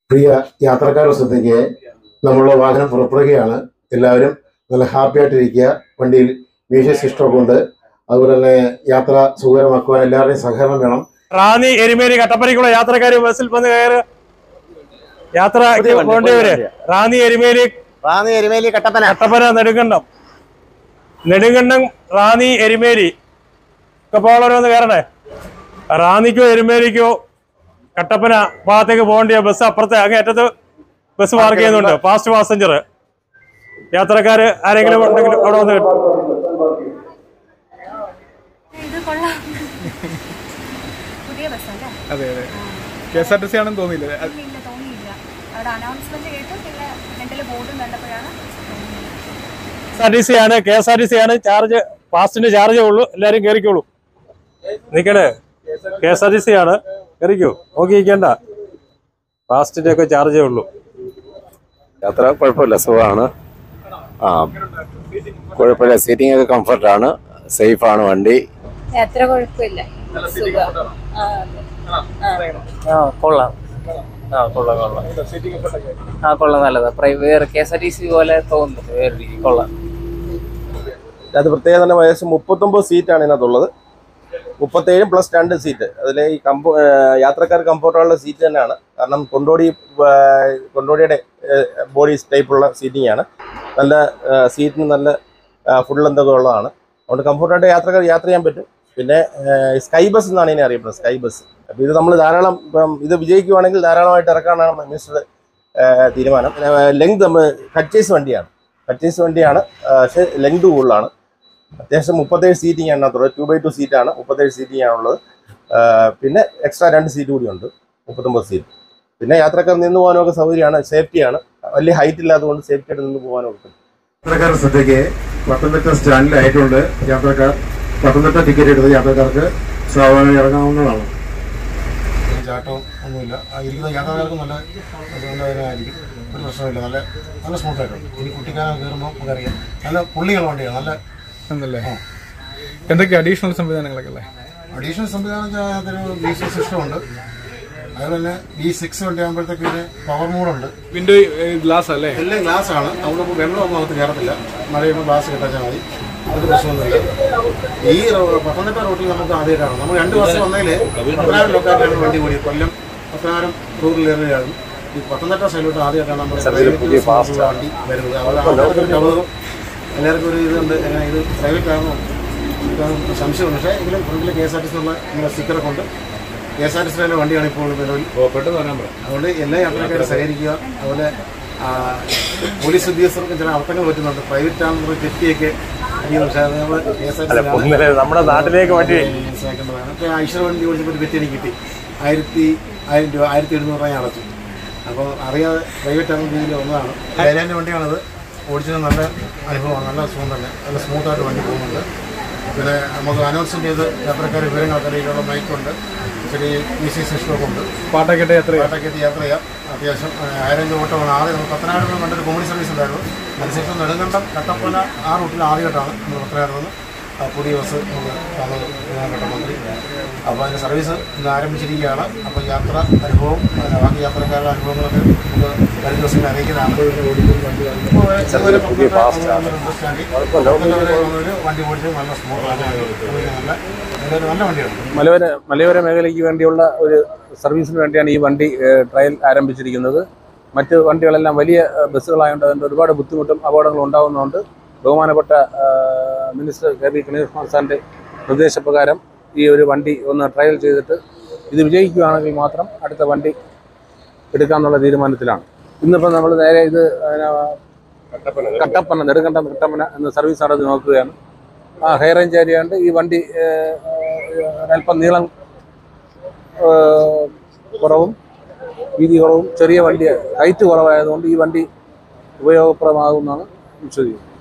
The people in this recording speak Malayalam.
പ്രിയ യാത്രക്കാരുടെ ശ്രദ്ധയ്ക്ക് നമ്മളുടെ വാഹനം പുറപ്പെടുകയാണ്. എല്ലാവരും നല്ല ഹാപ്പി ആയിട്ടിരിക്കുക. വണ്ടിയിൽ മ്യൂസിക് സിസ്റ്റമൊക്കെ ഉണ്ട്. അതുപോലെ തന്നെ യാത്ര സുഖകരമാക്കുവാൻ എല്ലാവരുടെയും സഹകരണം വേണം. റാന്നി എരുമേലി കട്ടപ്പനയ്ക്കുള്ള യാത്രക്കാർ ബസ്സിൽ വന്ന് കയറി യാത്ര പോകേണ്ടവര് റാന്നി എരുമേലി കട്ടപ്പന നെടുങ്കണ്ടം റാന്നി എരുമേലി ഒക്കെ പോകാനുള്ളവരൊന്ന് കയറണേ. റാന്നിക്കോ എരുമേലിക്കോ കട്ടപ്പന ഭാഗത്തേക്ക് പോകേണ്ട ബസ് അപ്പുറത്തെ അങ്ങേറ്റത്ത് ബസ് പാർക്ക് ചെയ്യുന്നുണ്ട്. ഫാസ്റ്റ് പാസഞ്ചർ യാത്രക്കാര് ആരെങ്കിലും ഉണ്ടെങ്കിൽ അവിടെ വന്ന് കിട്ടും. അതെ അതെ KSRTC ആണെന്ന് തോന്നിയില്ല. KSRTC ആണ് ചാർജ്, ഫാസ്റ്റിന്റെ ചാർജേ ഉള്ളൂ. എല്ലാരും കയറിക്കോളൂ. നിക്കണേ, KSRTC ആണ്, കയറിക്കോ. നോക്കിയിരിക്കണ്ട, ഫാസ്റ്റിന്റെ ഒക്കെ ചാർജേ ഉള്ളൂ. യാത്ര കുഴപ്പമില്ല, സുഖമാണ്. കുഴപ്പമില്ല, സീറ്റിംഗ് ഒക്കെ കംഫർട്ടാണ്, സേഫാണ് വണ്ടി. യാത്ര കുഴപ്പമില്ല, കൊള്ളാം. കൊള്ളാം, നല്ലതാ. വേറെ KSRTC പോലെ തോന്നുന്നു, വേറെ രീതി കൊള്ളാം. അത് പ്രത്യേകം തന്നെ വയസ്സ് 39 സീറ്റാണ് ഇതിനകത്തുള്ളത്. 37 പ്ലസ് 2 സീറ്റ്. അതിൽ ഈ യാത്രക്കാർ കംഫർട്ടുള്ള സീറ്റ് തന്നെയാണ്. കാരണം കൊണ്ടോടിയുടെ ബോഡി ടൈപ്പുള്ള സീറ്റിംഗ് ആണ്. നല്ല സീറ്റിന് നല്ല ഫുൾ എന്തൊക്കെ ഉള്ളതാണ്. അതുകൊണ്ട് കംഫർട്ടായിട്ട് യാത്രക്കാർ യാത്ര ചെയ്യാൻ പറ്റും. പിന്നെ സ്കൈ ബസ് എന്നാണ് ഇതിനെ അറിയപ്പെടുന്നത്, സ്കൈ ബസ്. അപ്പോൾ ഇത് നമ്മൾ ധാരാളം ഇത് വിജയിക്കുവാണെങ്കിൽ ധാരാളമായിട്ട് ഇറക്കാനാണ് മിനിസ്റ്ററുടെ തീരുമാനം. ലെങ്ത് നമ്മൾ കച്ചേസ് വണ്ടിയാണ്, പക്ഷേ ലെങ്ത് കൂടുതലാണ്. അത്യാവശ്യം 37 സീറ്റിംഗ് ആണ് അതിനകത്തുള്ളത്. 2x2 സീറ്റാണ്, 37 സീറ്റിംഗ് ആണുള്ളത്. പിന്നെ എക്സ്ട്രാ 2 സീറ്റ് കൂടിയുണ്ട്, 39 സീറ്റ്. പിന്നെ യാത്രക്കാർ നിന്ന് പോകാനൊക്കെ സൗകര്യമാണ്, സേഫ്റ്റിയാണ്. വലിയ ഹൈറ്റ് ഇല്ലാത്തതുകൊണ്ട് സേഫ്റ്റി ആയിട്ട് നിന്ന് പോകാനൊക്കെ പറ്റും. യാത്രക്കാരുടെ ശ്രദ്ധയ്ക്ക് പത്തനംതിട്ട സ്റ്റാൻഡിലായിട്ടുണ്ട്. യാത്രക്കാർ പത്തനംതിട്ട ടിക്കറ്റ് എടുത്ത് യാത്രക്കാർക്ക് സാധാരണ ഇറങ്ങാവുന്നതാണ്. ചാട്ടവും ഒന്നുമില്ല. ഇരിക്കുന്ന യാത്രക്കാർക്ക് നല്ല നല്ലതായിരിക്കും, ഒരു പ്രശ്നമില്ല. നല്ല സ്മൂത്തായിട്ടുണ്ട്. ഇനി കുട്ടിക്കാലം കയറുമ്പോൾ നമുക്കറിയാം, നല്ല പുള്ളികൾ വണ്ടിയാണ്, നല്ല എന്നല്ലേ. എന്തൊക്കെ അഡീഷണൽ സംവിധാനങ്ങളൊക്കെ അല്ലേ? അഡീഷണൽ സംവിധാനം വെച്ചാൽ അതിനകത്തൊരു മ്യൂസിക് സിസ്റ്റം ഉണ്ട്. അതുപോലെ തന്നെ B6 വണ്ടി ആകുമ്പോഴത്തേക്ക് ഇതിന് പവർ മോഡുണ്ട്. വിൻഡോ ഗ്ലാസ് അല്ലേ? എല്ലാം ഗ്ലാസ് ആണ്. അവിടെ വെള്ളമൊന്നും അകത്ത് കയറത്തില്ല. മഴ ചെയ്യുമ്പോൾ ഗ്ലാസ് കെട്ടാച്ചാൽ മതി, അത് പ്രശ്നമൊന്നുമില്ല. ഈ പത്തനംതിട്ട റൂട്ടിൽ നമുക്ക് ആദ്യമായിട്ടാണ്. നമ്മൾ 2 ബസ് വന്നതിൽ 10,000 ലോക്കായിട്ടാണ് വണ്ടി കൂടി. കൊല്ലം 10,000 ടൂറിൽ ഏറിയാണ്. ഈ പത്തനംതിട്ട സൈഡിലോട്ട് ആദ്യമായിട്ടാണ് നമ്മൾ വണ്ടി വരുന്നത്. അവിടെ എല്ലാവർക്കും ഒരു ഇതുണ്ട്, എങ്ങനെ ഇത് പ്രൈവറ്റ് ആകുമോ സംശയമുണ്ട്. പക്ഷേ എങ്കിലും ഫ്രണ്ടിൽ KSRTC എന്നുള്ള സ്റ്റിക്കറൊക്കെ ഉണ്ട്. KSRTC വണ്ടിയാണ് ഇപ്പോൾ നിലവിൽ. അതുകൊണ്ട് എല്ലാ യാത്രക്കാരും സഹകരിക്കുക. അതുപോലെ പോലീസ് ഉദ്യോഗസ്ഥർക്കും ചില അർത്ഥങ്ങൾ പറ്റുന്നുണ്ട്. പ്രൈവറ്റ് ആണെന്നുള്ള തെറ്റിയൊക്കെ പക്ഷേ അത് നമ്മൾ KSRTC നമ്മുടെ നാട്ടിലേക്ക് വണ്ടി മനസ്സിലാക്കേണ്ടതാണ്. ഇപ്പോൾ ഐശ്വര്യ വണ്ടി ഓടിച്ചപ്പോൾ തെറ്റി എനിക്ക് കിട്ടി. 1,000 രൂപ 1,700 അടച്ചു. അപ്പോൾ അറിയാതെ പ്രൈവറ്റ് ആകുന്ന രീതിയിൽ വന്നതാണ്. ലൈലാൻഡ് വണ്ടിയാണത്. ഓടിച്ചത് നല്ല അനുഭവമാണ്, നല്ല സുഖം തന്നെ, നല്ല സ്മൂത്തായിട്ട് വണ്ടി പോകുന്നുണ്ട്. പിന്നെ നമുക്ക് അനൗൺസ്മെൻറ്റ് ചെയ്ത് യാത്രക്കാർ വിവരങ്ങളൊക്കെ അറിയിക്കാനുള്ള മൈക്കുണ്ട്, ചെറിയ മ്യൂസിക് സിസ്റ്റമൊക്കെ ഉണ്ട്. പാട്ടൊക്കെ യാത്ര ചെയ്യാം. അത്യാവശ്യം 1000 ഓട്ടമാണ്. ആദ്യം 10,000 കണ്ടൊരു കോമഡി സർവീസ് ഉണ്ടായിരുന്നു. അതിനുശേഷം നെടുങ്കണ്ടം കട്ടപ്പന ആ റൂട്ടിൽ ആദ്യമായിട്ടാണ് നമ്മൾ 10,000 പുതിയ ബസ് മന്ത്രി. അപ്പോൾ അതിൻ്റെ സർവീസ് ഇന്ന് ആരംഭിച്ചിരിക്കുകയാണ്. അപ്പോൾ യാത്ര അനുഭവം, ബാക്കി യാത്രക്കാരുടെ അനുഭവങ്ങളൊക്കെ നമുക്ക് വരും ദിവസങ്ങൾ അറിയിക്കുന്നതാണ്. വണ്ടി ഓടിച്ച് നല്ല സ്മൂത്താണ്, നല്ല വണ്ടിയാണ്. മലയോര മേഖലയ്ക്ക് വേണ്ടിയുള്ള ഒരു സർവീസിന് വേണ്ടിയാണ് ഈ വണ്ടി ട്രയൽ ആരംഭിച്ചിരിക്കുന്നത്. മറ്റ് വണ്ടികളെല്ലാം വലിയ ബസ്സുകളായതുകൊണ്ട് അതിൻ്റെ ഒരുപാട് ബുദ്ധിമുട്ടും അപകടങ്ങളും ഉണ്ടാകുന്നതുകൊണ്ട് ബഹുമാനപ്പെട്ട മിനിസ്റ്റർ KV ഗണേഷ് കുമാർ സാറിൻ്റെ നിർദ്ദേശപ്രകാരം ഈ ഒരു വണ്ടി ഒന്ന് ട്രയൽ ചെയ്തിട്ട് ഇത് വിജയിക്കുകയാണെങ്കിൽ മാത്രം അടുത്ത വണ്ടി എടുക്കാമെന്നുള്ള തീരുമാനത്തിലാണ്. ഇന്നിപ്പോൾ നമ്മൾ നേരെ ഇത് കട്ടപ്പന നെടുങ്കണ്ടം കട്ടപ്പന എന്ന സർവീസ് നടത്തി നോക്കുകയാണ്. ഹൈ റേഞ്ച് ഏരിയയുണ്ട്. ഈ വണ്ടി അല്പം നീളം കുറവും വീതി കുറവും ചെറിയ വണ്ടി ഹൈറ്റ് കുറവായതുകൊണ്ട് ഈ വണ്ടി ഉപയോഗപ്രദമാകുമെന്നാണ് വിശ്വസിക്കുന്നത്.